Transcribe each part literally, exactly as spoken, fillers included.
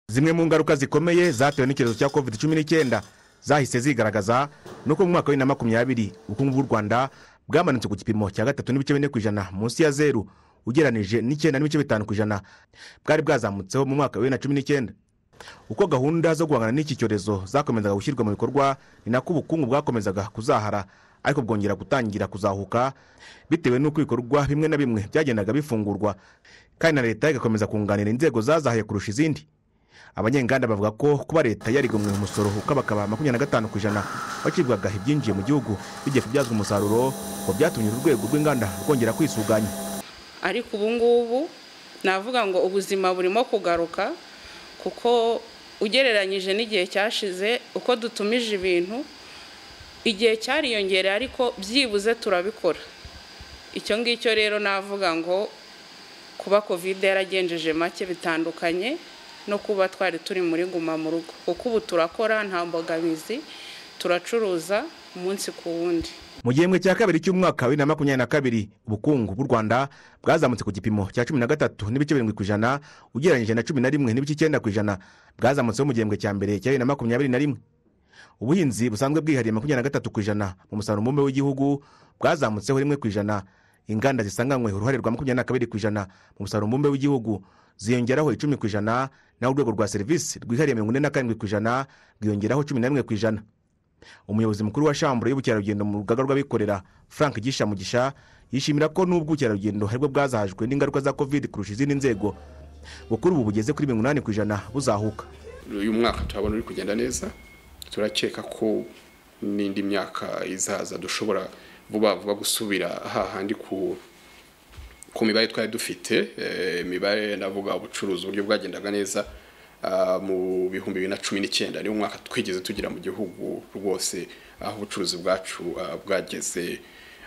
Zimwe mu ngaruka zikomeye zatewe n'icyorezo cya covid cumi n'icyenda zahise zigaragaza nuko mu mwaka wa bibiri na makumyabiri ubukungu bw'u Rwanda bwamanutse ku gipimo cya gatatu n'ibice bine ku ijana munsi ya zeru ugeranije n'icyenda n'ibice bitanu ku ijana bwari bwazamutseho mu mwaka wa bibiri na cumi n'icyenda. Uko gahunda zo guhangana n'iki cyorezo zakomezaga gushyirwa mu bikorwa ni nako ubukungu bwakomezaga kuzahara ariko bwongera gutangira kuzahuka bitewe n'uko ibikorwa bimwe na bimwe byagendaga bifungurwa kandi na leta igakomeza kunganira inzego zazahaye kurusha izindi. Abanyenganda bavuga ko kuba leta yarigomwe umusoro ukabakaba makumyabiri na gatanu ku ijana wacibwaga ibyinjiye mu gihugu bigiye kubyazwa umusaruro ko byatumye urwego rw'inganda rwongera kwisuganya. Ariko ubu ngubu navuga ngo ubuzima burimo kugaruka kuko ugereranyije n'igihe cyashize uko dutumije ibintu igihe cyariyongereye ariko byibuze turabikora. Icyo ngicyo rero navuga ngo kuba covid yaragenjeje make bitandukanye no kuba twari turi muri guma mu rugo kuko ubu turakora nta mbogamizi turacuruza umunsi ku wundi. Mu gihembwe cya kabiri cy'umwaka wa bibiri na makumyabiri na kabiri ubukungu bw'u Rwanda bwazamutse ku gipimo cya cumi na gatatu n'ibice birindwi ku ijana ugereranyije na cumi na rimwe n'ibice icyenda ku ijana bwazamutseho mu gihembwe cya mbere cya bibiri na makumyabiri na rimwe. Ubuhinzi busanzwe bwihariye makumyabiri na gatatu ku ijana mu musaruro mbumbe w'igihugu bwazamutseho rimwe ku ijana. Inganda zisanganywe uruhare rwa makumyabiri na kabiri ku ijana mu musaruro mbumbe w'igihugu ziyongeraho icumi ku ijana naho urwego rwa serivisi rwihariye mirongo ine na karindwi ku ijana rwiyongeraho cumi na rimwe ku ijana. Umuyobozi mukuru wa shambure y'ubukerarugendo mu rugaga rw'abikorera Frank Gisha Mugisha yishimira ko n'ubwo ubukerarugendo haribwo bwazahajwe n'ingaruka za covid kurusha izindi nzego bukuru ubu bugeze kuri mirongo inani ku ijana buzahuka. Uyu mwaka turabona uri kugenda neza, turakeka ko n'indi myaka izaza dushobora vuba vuba gusubira hahandi ku ku mibare twari dufite. Imibare navuga ubucuruzi uburyo bwagendaga neza mu bihumbi bibiri na cumi n'icyenda niwo mwaka twigeze tugira mu gihugu rwose aho ubucuruzi bwacu bwageze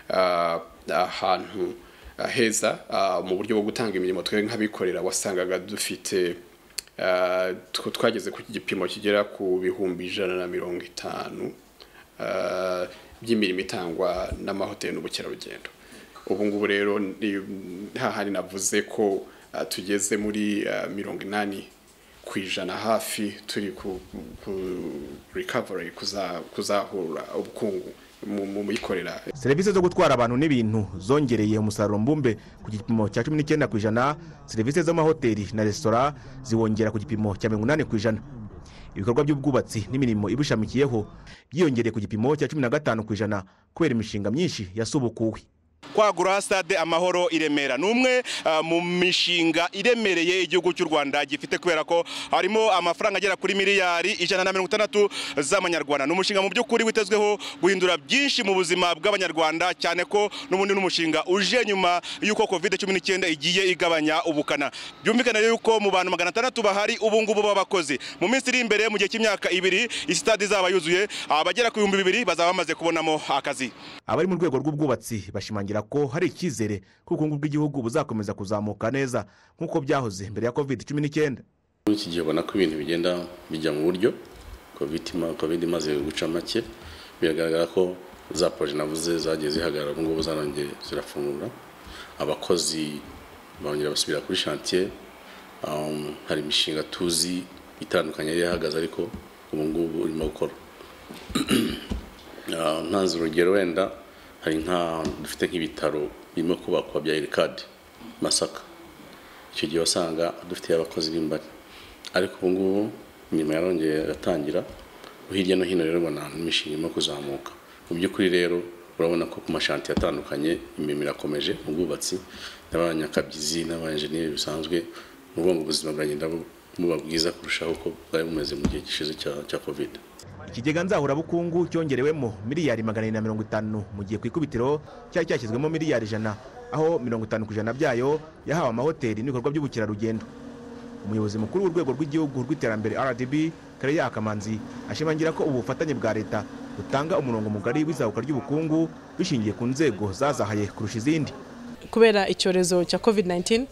ahantu heza mu buryo bwo gutanga imirimo twe nk'abikorera wasangaga dufite twageze ku gipimo kigera ku bihumbi ijana na mirongo itanu by'imirimo itangwa n'amahoteli n'ubukerarugendo. Ubu ngubu rero hahandi navuze ko tugeze muri mirongo inani ku ijana hafi turi ku recovery kuzahura ubukungu mu bikorera. Serivisi zo gutwara abantu n'ibintu zongereye umusaruro mbumbe ku gipimo cya cumi n'icyenda ku ijana. Serivisi z'amahoteli na resitora ziwongera ku gipimo cya mirongo inani ku ijana. Ibikorwa by'ubwubatsi n'imirimo ibishamikiyeho byiyongereye ku gipimo cya cumi na gatanu ku ijana kubera imishinga myinshi yasubukuwe. Kwagura stade Amahoro i Remera numwe uh, mu mishinga iremereye igihugu cy'u Rwanda gifite kubera ko harimo amafaranga agera kuri miliyari ijana na mirongo itandatu z'amanyarwanda. N'umushinga mu by'ukuri witezweho guhindura byinshi mu buzima bw'abanyarwanda cyane ko n'ubundi n'umushinga uje nyuma yuko covid cumi n'icyenda igiye igabanya ubukana. Byumvikana rero yuko mu bantu magana atandatu bahari ubu ngubu b'abakozi mu minsi iri imbere mu gihe cy'imyaka ibiri stade izaba yuzuye abagera ku bihumbi bibiri bazaba bamaze kubonamo akazi. Abari mu rwego rw'ubwubatsi bashimangira ko hari icyizere ko ubukungu bw'igihugu buzakomeza kuzamuka neza nk'uko byahoze mbere ya covid cumi n'icyenda. Iki gihe ubona ko ibintu bigenda bijya mu buryo covid imaze guca make, biragaragara ko za projet navuze zagiye zihagarara ubu ngubu zanongeye zirafungura, abakozi bongera basubira kuri chantier. Um, hari imishinga tuzi itandukanye yari yahagaze ariko ubu ngubu urimo gukora. uh, ntanze urugero wenda hari nka dufite nk'ibitaro birimo kubakwa bya Irikadi Masaka. Icyo gihe wasanga dufite abakozi b'imbari ariko ubu ngubu nyuma yarongeye gatangira hirya no hino rero ubona imishinga irimo kuzamuka. Mu by'ukuri rero urabona ko ku mashanti atandukanye imirimo irakomeje mu bwubatsi n'abanyakabyizi n'abanjeniyeri bisanzwe mu bwongo ubuzima bwagenda buba bwiza kurushaho uko bwari bumeze mu gihe gishize cya cya covid. Ikigega nzahurabukungu cyongerewemo miliyari magana ane na mirongo itanu mu gihe ku ikubitiro cyari cyashyizwemo miliyari ijana aho mirongo itanu ku ijana byayo yahawe amahoteli n'ibikorwa by'ubukerarugendo. Umuyobozi mukuru w'urwego rw'igihugu rw'iterambere R D B Kariya Akamanzi ashimangira ko ubu bufatanye bwa leta butanga umurongo mugari w'izahuka ry'ubukungu bishingiye ku nzego zazahaye kurusha izindi. Kubera icyorezo cya covid nineteen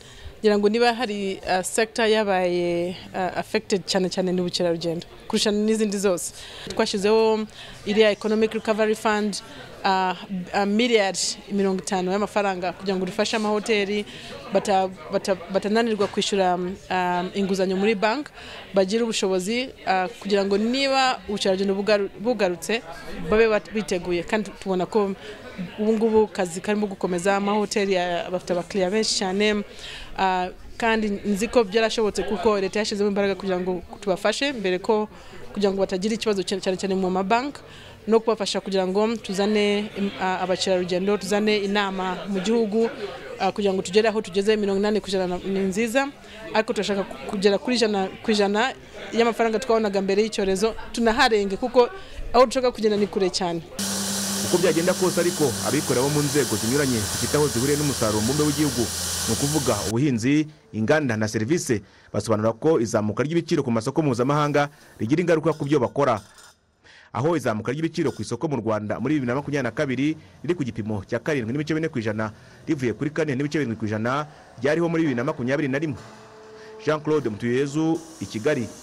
ngira ngo niba hari uh, sector yabaye uh, affected cyane cyane n'ubukerarugendo kurusha n'izindi zose. Twashizeho iriya economic recovery fund uh, a miliyari mirongo itanu y'amafaranga kugira ngo rifashe amahoteli batananirwa bata, kwishyura um, inguzanyo muri bank, bagira ubushobozi uh, kugira ngo niba ubukerarugendo bugarutse babe biteguye. Kandi tubona ko ubu ngubu kazi karimo gukomeza, amahoteli bafite abakiriya benshi cyane, uh, kandi nzi ko byarashobotse kuko leta yashizemo imbaraga kugira ngo tubafashe mbere ko kugira ngo batagira ikibazo cyane cyane mu mabank, no kubafasha kugira ngo tuzane uh, abakerarugendo, tuzane inama mu gihugu uh, kugira ngo tugere aho tugeze mirongo inani ku ijana ni nziza, ariko turashaka kugera kuri ijana ku ijana y'amafaranga twabonaga mbere y'icyorezo tunaharenge, kuko aho dushaka kugenda ni kure cyane. Uko byagenda kose ariko abikorera bo mu nzego zinyuranye zifite aho zihuriye n'umusaruro mbumbe w'igihugu, ni ukuvuga ubuhinzi, inganda na serivisi, basobanura ko izamuka ry'ibiciro ku masoko mpuzamahanga rigira ingaruka ku byo bakora. Aho izamuka ry'ibiciro ku isoko mu Rwanda muri bibiri na makumyabiri na kabiri riri ku gipimo cya karindwi n'ibice bine ku ijana rivuye kuri kane n'ibice birindwi ku ijana ryariho muri bibiri na makumyabiri na rimwe. Jean Claude Mutuyezu, i Kigali.